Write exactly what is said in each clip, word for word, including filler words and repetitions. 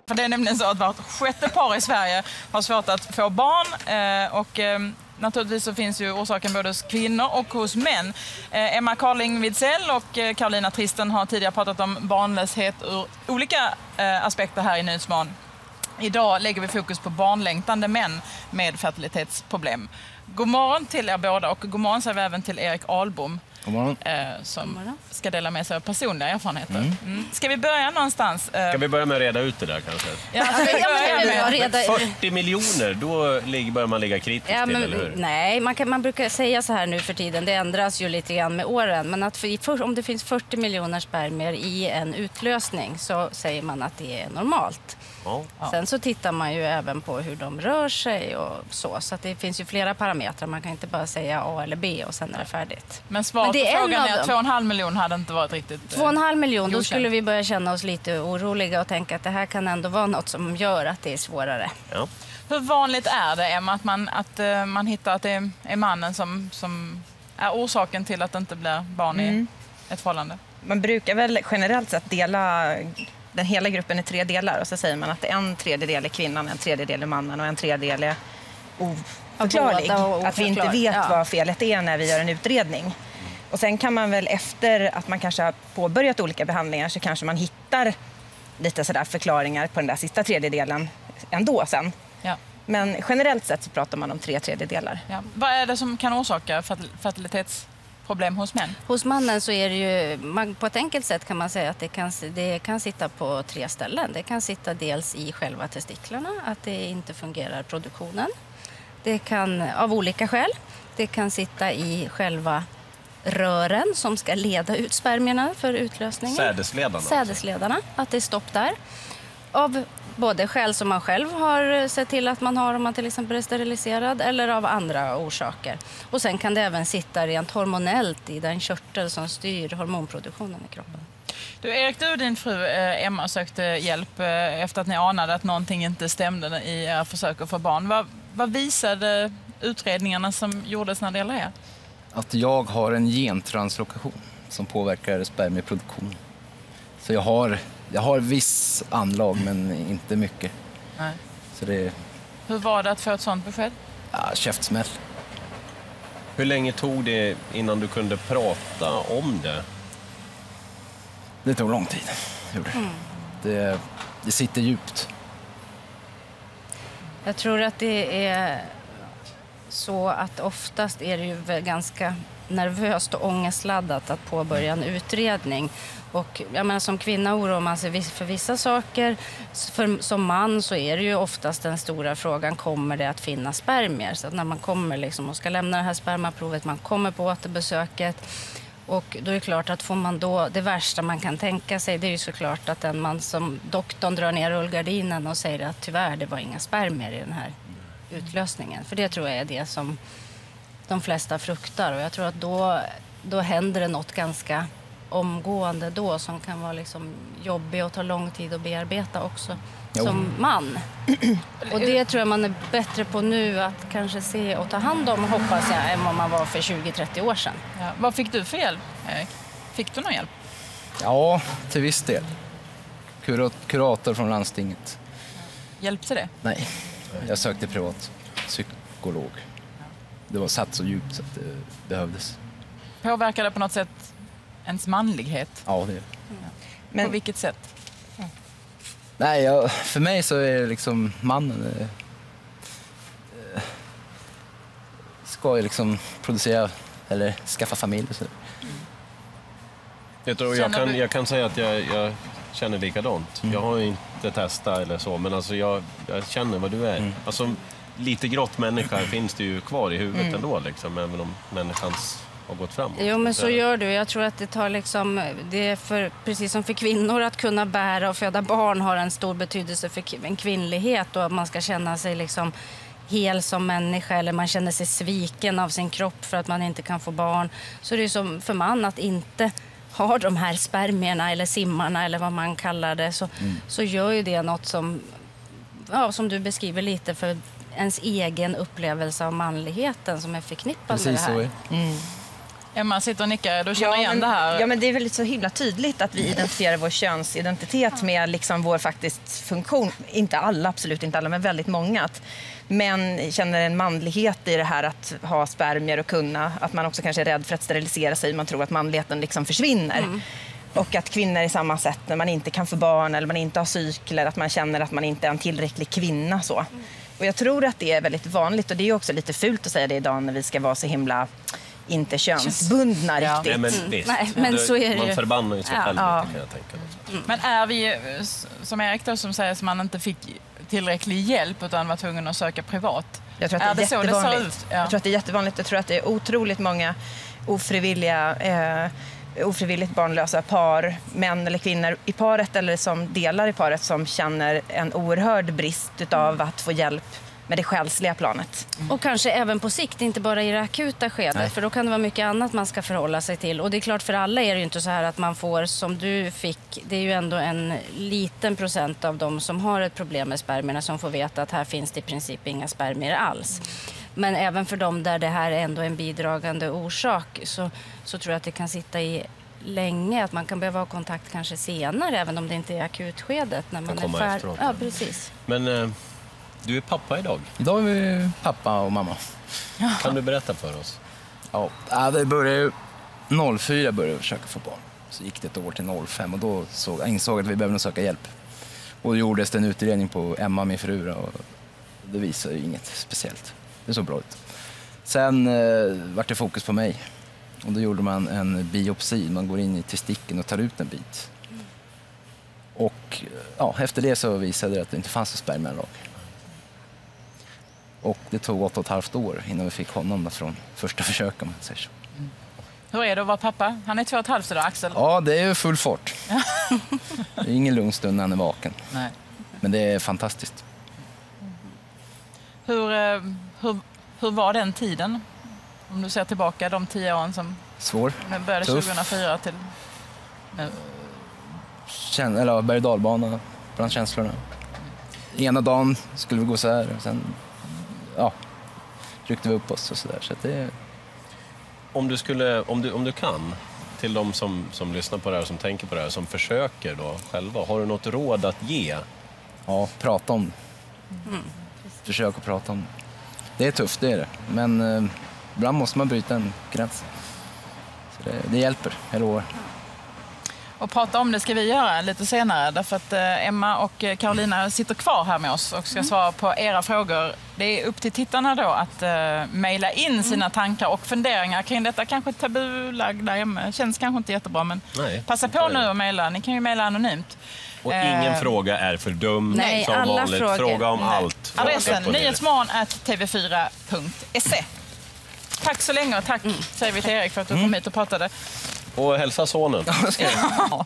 För det är nämligen så att vart sjätte par i Sverige har svårt att få barn eh, och eh, naturligtvis så finns ju orsaken både hos kvinnor och hos män. Eh, Emma Carling Widsell och eh, Carolina Tristen har tidigare pratat om barnlöshet ur olika eh, aspekter här i Nyhetsmorgon. Idag lägger vi fokus på barnlängtande män med fertilitetsproblem. God morgon till er båda och god morgon säger vi även till Erik Ahlbom. God morgon. Eh, som God morgon. Ska dela med sig av personliga erfarenheter. Mm. Mm. Ska vi börja någonstans? Eh... Ska vi börja med att reda ut det där kanske? Ja, ska vi börja med reda... fyrtio miljoner, då börjar man ligga kritiskt ja, till, men, eller hur? Nej, man, kan, man brukar säga så här nu för tiden. Det ändras ju lite grann med åren. Men att för, för, om det finns fyrtio miljoner spermier i en utlösning så säger man att det är normalt. Ja. Sen så tittar man ju även på hur de rör sig och så. Så att det finns ju flera parametrar. Man kan inte bara säga A eller B och sen är det färdigt. Men svaret på frågan är att två och en halv miljon hade inte varit riktigt Två och en halv miljon, då skulle vi börja känna oss lite oroliga och tänka att det här kan ändå vara något som gör att det är svårare. Ja. Hur vanligt är det, Emma, att man, att, uh, man hittar att det är mannen som, som är orsaken till att det inte blir barn mm. i ett förhållande? Man brukar väl generellt sett dela den hela gruppen i tre delar och så säger man att en tredjedel är kvinnan, en tredjedel är mannen och en tredjedel är oförklarlig. Att vi inte vet ja. vad felet är när vi gör en utredning. Och sen kan man väl efter att man kanske har påbörjat olika behandlingar så kanske man hittar lite sådär förklaringar på den där sista tredjedelen ändå sen. Ja. Men generellt sett så pratar man om tre tredjedelar. Ja. Vad är det som kan orsaka fertilitets problem hos män? Hos mannen så är det ju, man, på ett enkelt sätt kan man säga att det kan, det kan sitta på tre ställen. Det kan sitta dels i själva testiklarna, att det inte fungerar produktionen. Det kan, av olika skäl, det kan sitta i själva rören som ska leda ut spermierna för utlösningen. Sädesledarna. Sädesledarna, att det är stopp där. Av både skäl som man själv har sett till att man har om man till exempel är steriliserad eller av andra orsaker. Och sen kan det även sitta rent hormonellt i den körtel som styr hormonproduktionen i kroppen. Du, Erik, du och din fru eh, Emma sökte hjälp eh, efter att ni anade att någonting inte stämde i era försök att få barn. Vad, vad visade utredningarna som gjordes när det gäller er? Att jag har en gentranslocation som påverkar spermieproduktion. Så jag har, jag har viss anlag men inte mycket. Nej. Så det... Hur var det att få ett sånt besked? Ja, käftsmäll. Hur länge tog det innan du kunde prata om det? Det tog lång tid. Mm. Det, det sitter djupt. Jag tror att det är så att oftast är det ju ganska nervöst och ångestladdat att påbörja en utredning. Och jag menar, som kvinna oroar man sig för vissa saker. För, som man så är det ju oftast den stora frågan, kommer det att finnas spermier? Så att när man kommer liksom och ska lämna det här spermaprovet, man kommer på återbesöket. Och då är det klart att får man då, det värsta man kan tänka sig, det är ju såklart att en man som doktorn drar ner rullgardinen och säger att tyvärr det var inga spermier i den här utlösningen. För det tror jag är det som de flesta fruktar. Och jag tror att då, då händer det något ganska omgående då som kan vara liksom jobbigt och ta lång tid att bearbeta också jo. som man. Och det tror jag man är bättre på nu att kanske se och ta hand om, hoppas jag, än vad man var för tjugo trettio år sedan. Ja. Vad fick du för hjälp, Erik? Fick du någon hjälp? Ja, till viss del. Kurat, kurator från landstinget. Hjälpte det? Nej, jag sökte privat psykolog. Det var satt så djupt så att det behövdes. Påverkar det på något sätt ens manlighet? Ja, det är det. Ja. Men på vilket sätt? Ja. Nej, jag, för mig så är det liksom mannen eh, eh, ska ju liksom producera eller skaffa familj och så. Mm. Jag, tror, jag, kan, jag kan säga att jag, jag känner likadant. Mm. Jag har inte testat eller så, men alltså jag, jag känner vad du är. Mm. Alltså, lite grått människa finns det ju kvar i huvudet mm. ändå, liksom, även om människans har gått framåt. Jo, men så gör du. Jag tror att det tar liksom, det är för, precis som för kvinnor att kunna bära och föda barn har en stor betydelse för en kvinnlighet och att man ska känna sig liksom hel som människa eller man känner sig sviken av sin kropp för att man inte kan få barn. Så det är som för man att inte ha de här spermierna eller simmarna eller vad man kallar det så, mm. så gör ju det något som, ja, som du beskriver lite för ens egen upplevelse av manligheten som är förknippad precis med det här. Så är. Mm. Emma sitter och nickar, du känner ja, igen men, det här. Ja, men det är väl så himla tydligt att vi identifierar vår könsidentitet med liksom vår faktiskt funktion. Inte alla, absolut inte alla, men väldigt många. Att män känner en manlighet i det här att ha spermier och kunna. Att man också kanske är rädd för att sterilisera sig. Man tror att manligheten liksom försvinner. Mm. Och att kvinnor är samma sätt när man inte kan få barn eller man inte har cykler. Att man känner att man inte är en tillräcklig kvinna. Så. Och jag tror att det är väldigt vanligt. Och det är också lite fult att säga det idag när vi ska vara så himla inte könsbundna ja. riktigt. Nej, men visst. Nej, men så är det man ju. förbannar ju sig Ja. själv Ja. lite, kan jag tänka. Mm. Men är vi, som Erik då, som säger att man inte fick tillräcklig hjälp utan var tvungen att söka privat? Jag tror att det är, är det jättevanligt. så det ser ut? Ja. Jag tror att det är jättevanligt. Jag tror att det är otroligt många ofrivilliga, eh, ofrivilligt barnlösa par, män eller kvinnor i paret eller som delar i paret som känner en oerhörd brist utav att få hjälp med det själsliga planet. Mm. Och kanske även på sikt, inte bara i det akuta skedet. Nej. För då kan det vara mycket annat man ska förhålla sig till. Och det är klart, för alla är det ju inte så här att man får som du fick. Det är ju ändå en liten procent av de som har ett problem med spermierna som får veta att här finns det i princip inga spermier alls. Men även för dem där det här är ändå en bidragande orsak så, så tror jag att det kan sitta i länge. Att man kan behöva ha kontakt kanske senare, även om det inte är akutskedet. När man är färdig. Ja, precis. Men eh, du är pappa idag. Idag är vi pappa och mamma. Kan du berätta för oss? Ja, det började ju noll fyra började jag försöka få barn. Så gick det ett år till noll fem och då såg, jag insåg att vi behövde söka hjälp. Och då gjordes det en utredning på Emma, min fru, och det visade ju inget speciellt. Det såg bra ut. Sen eh, var det fokus på mig. Och då gjorde man en biopsi. Man går in i testikeln och tar ut en bit. Och ja, efter det så visade det att det inte fanns en spermianlag. Och det tog åtta och ett halvt år innan vi fick honom från första försöket. Man säger så. Mm. Hur är det att vara pappa? Han är två och ett halvt idag, Axel. Ja, det är full fart. Det är ingen lugn stund när han är vaken. Nej. Men det är fantastiskt. Hur, hur, hur var den tiden? Om du ser tillbaka de tio åren som Svår. började Tuff. tjugohundrafyra till nu. Känn, eller berg- och dalbana bland känslorna. Ena dagen skulle vi gå så här och sen ja, ryckte vi upp oss och så där. Så att det... Om du, skulle, om du, om du kan, till de som, som lyssnar på det här, som tänker på det här, som försöker då själva, har du något råd att ge? Ja, prata om det. Mm. Försök att prata om det. Det är tufft, det är det. Men eh, ibland måste man bryta en gräns. Så det, det hjälper, jag lovar. Och prata om det ska vi göra lite senare, därför att eh, Emma och Carolina sitter kvar här med oss och ska svara på era frågor. Det är upp till tittarna då att eh, mejla in sina tankar och funderingar kring detta. Kanske tabulagda ämne, känns kanske inte jättebra, men Nej, passa på nu och mejla. Ni kan ju mejla anonymt. Och ingen eh, fråga är för dum. Nej, som alla vanligt. frågor. Fråga om Nej. allt. Adressen nyhetsmorgon at t v fyra punkt se. Tack så länge och tack mm. säger vi till Erik för att du kom hit och pratade. Och hälsa sonen. Ja.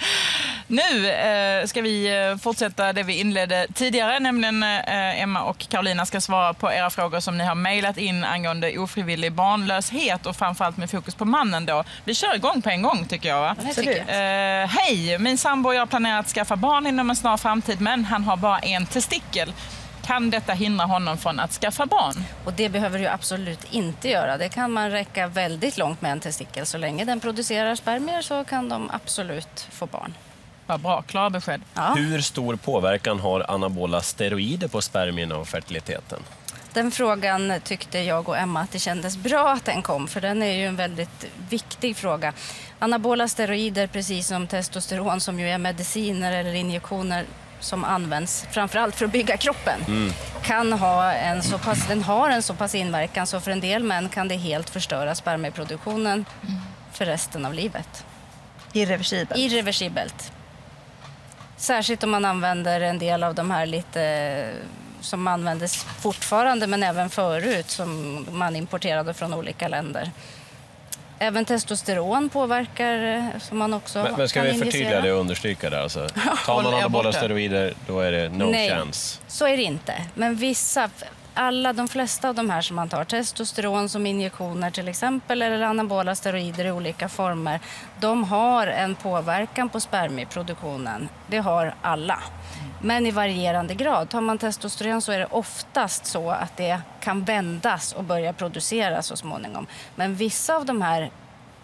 Nu eh, ska vi fortsätta det vi inledde tidigare, nämligen eh, Emma och Carolina ska svara på era frågor som ni har mejlat in angående ofrivillig barnlöshet och framförallt med fokus på mannen då. Vi kör igång på en gång tycker jag. Va? Det tycker jag. Eh, Hej, min sambo och jag planerar att skaffa barn inom en snar framtid, men han har bara en testikel. Kan detta hindra honom från att skaffa barn? Och det behöver du absolut inte göra. Det kan man räcka väldigt långt med en testikel. Så länge den producerar spermier så kan de absolut få barn. Vad bra, klara besked. Ja. Hur stor påverkan har anabola steroider på spermierna och fertiliteten? Den frågan tyckte jag och Emma att det kändes bra att den kom, för den är ju en väldigt viktig fråga. Anabola steroider, precis som testosteron som ju är mediciner eller injektioner som används framförallt för att bygga kroppen, mm. kan ha en så pass, den har en så pass inverkan så för en del män kan det helt förstöra spermieproduktionen mm. för resten av livet. Irreversibelt. Irreversibelt. Särskilt om man använder en del av de här lite som användes fortfarande men även förut som man importerade från olika länder. Även testosteron påverkar som man också men, men ska kan vi förtydliga injicera. det och understryka det? Alltså, tar man anabola steroider då är det no Nej, chance. Så är det inte. Men vissa, alla, de flesta av de här som man tar, testosteron som injektioner till exempel eller anabola steroider i olika former, de har en påverkan på spermieproduktionen. Det har alla. Men i varierande grad. Tar man testosteron så är det oftast så att det kan vändas och börja produceras så småningom. Men vissa av de här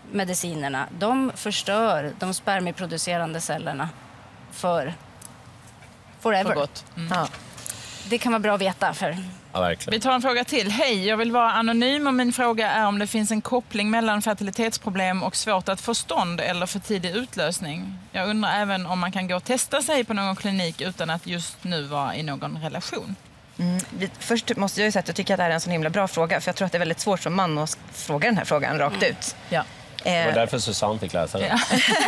medicinerna, de förstör de spermieproducerande cellerna för forever. För gott. Mm. Ja. Det kan vara bra att veta. För... Ja, verkligen. Vi tar en fråga till. Hej, jag vill vara anonym och min fråga är om det finns en koppling mellan fertilitetsproblem och svårt att få stånd eller för tidig utlösning. Jag undrar även om man kan gå och testa sig på någon klinik utan att just nu vara i någon relation. Mm. Först måste jag ju säga att jag tycker att det här är en så himla bra fråga, för jag tror att det är väldigt svårt som man att fråga den här frågan rakt mm. ut. Ja. Det var därför Susanne fick läsa det. Ja.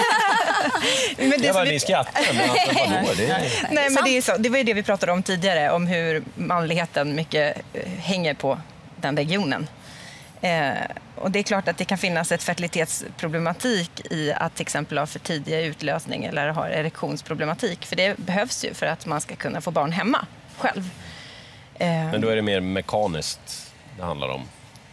men det jag var ni skrattar, men alltså, vadå? Det är... Nej, men det, är så, det var ju det vi pratade om tidigare, om hur manligheten mycket hänger på den regionen. Eh, och det är klart att det kan finnas ett fertilitetsproblematik i att till exempel ha för tidiga utlösning eller ha erektionsproblematik. För det behövs ju för att man ska kunna få barn hemma själv. Eh, men då är det mer mekaniskt det handlar om.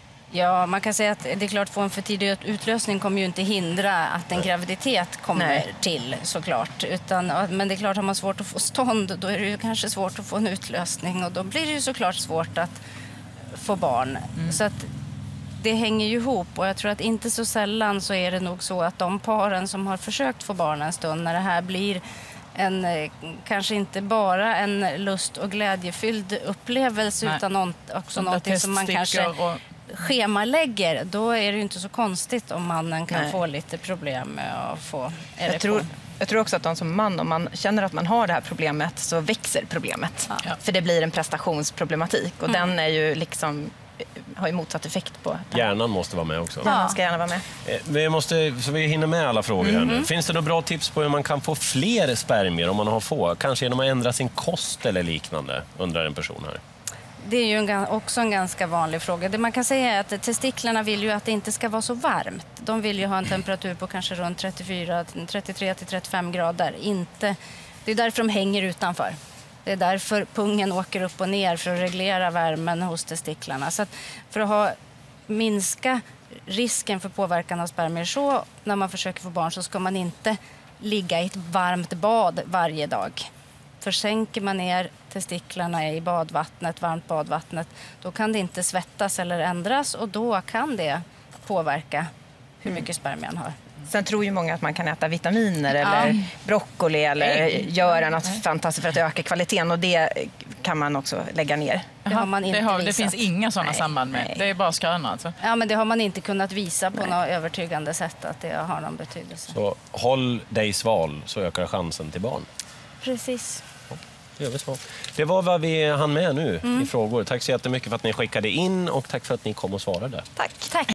Ja, man kan säga att det är klart, få en för tidig utlösning kommer ju inte hindra att en graviditet kommer Nej. till, såklart. Utan, men det är klart, har man svårt att få stånd, då är det ju kanske svårt att få en utlösning. Och då blir det ju såklart svårt att få barn. Mm. Så att det hänger ju ihop. Och jag tror att inte så sällan så är det nog så att de paren som har försökt få barn en stund, när det här blir en, kanske inte bara en lust- och glädjefylld upplevelse, Nej. utan någon, också någonting som man kanske... Och... schemalägger, då är det ju inte så konstigt om mannen kan Nej. få lite problem med att få erektion. Jag tror, jag tror också att de som man, om man känner att man har det här problemet, så växer problemet. Ja. För det blir en prestationsproblematik och mm. den är ju liksom, har ju motsatt effekt på det. Hjärnan måste vara med också. Ja, ska gärna vara med. Vi måste, så vi hinner med alla frågor mm. här nu. Finns det några bra tips på hur man kan få fler spermier om man har få? Kanske genom att ändra sin kost eller liknande, undrar en person här. Det är ju en, också en ganska vanlig fråga. Det man kan säga är att testiklarna vill ju att det inte ska vara så varmt. De vill ju ha en temperatur på kanske runt trettiofyra, trettiotre till trettiofem grader. Inte, det är därför de hänger utanför. Det är därför pungen åker upp och ner, för att reglera värmen hos testiklarna. Så att för att ha, minska risken för påverkan av spermier så när man försöker få barn, så ska man inte ligga i ett varmt bad varje dag. För sänker man ner testiklarna i badvattnet, varmt badvattnet, då kan det inte svettas eller ändras, och då kan det påverka hur mycket spermien har. Sen tror ju många att man kan äta vitaminer eller ja. broccoli eller Nej. göra något Nej. fantastiskt för att öka kvaliteten, och det kan man också lägga ner. Det, har man inte det, har, visat. Det finns inga sådana Nej. samband med. Nej. Det är bara skrönor alltså. Ja, men det har man inte kunnat visa på Nej. något övertygande sätt att det har någon betydelse. Så håll dig sval så ökar chansen till barn. Precis. Det gör vi så. Det var vad vi hann med nu mm. i frågor. Tack så jättemycket för att ni skickade in och tack för att ni kom och svarade. Tack. Tack.